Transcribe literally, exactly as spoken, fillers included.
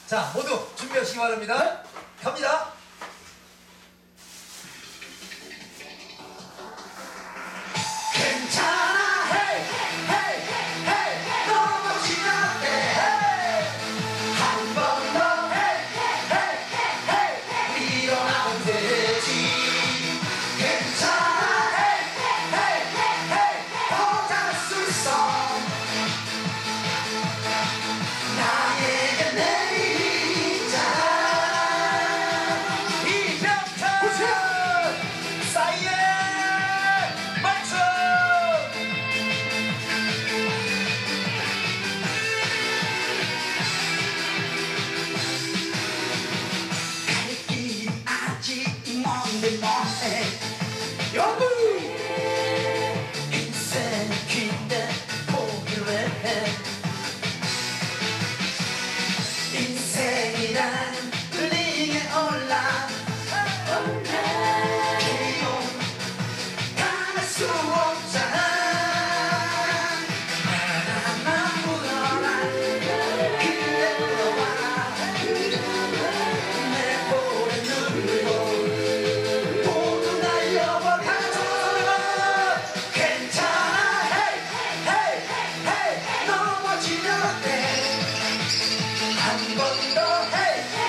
자, 모두 준비하시기 바랍니다. 갑니다. 괜찮아, 헤이, 헤이, 헤이, 넘어지면 안 돼, 헤이. 한 번 더, 헤이, 헤이, 헤이, 일어나면 되지. 괜찮아, 헤이, 헤이, 헤이, 더 잘할 수 있어. 나에게 내일이 있잖아. 이병찬 싸이의 맞춰. 갈 길이 아직 먼데 뭐해 여보. 인생 긴데 포기를 해. 인생이란 링에 올라 기용 당할 수 없잖아. 하나만 물어라. 그래 물어봐. 내 볼에 눈물 모두 날려버려. 괜찮아. 헤이 헤이 헤이 넘어지면 돼. 한 번 더 헤이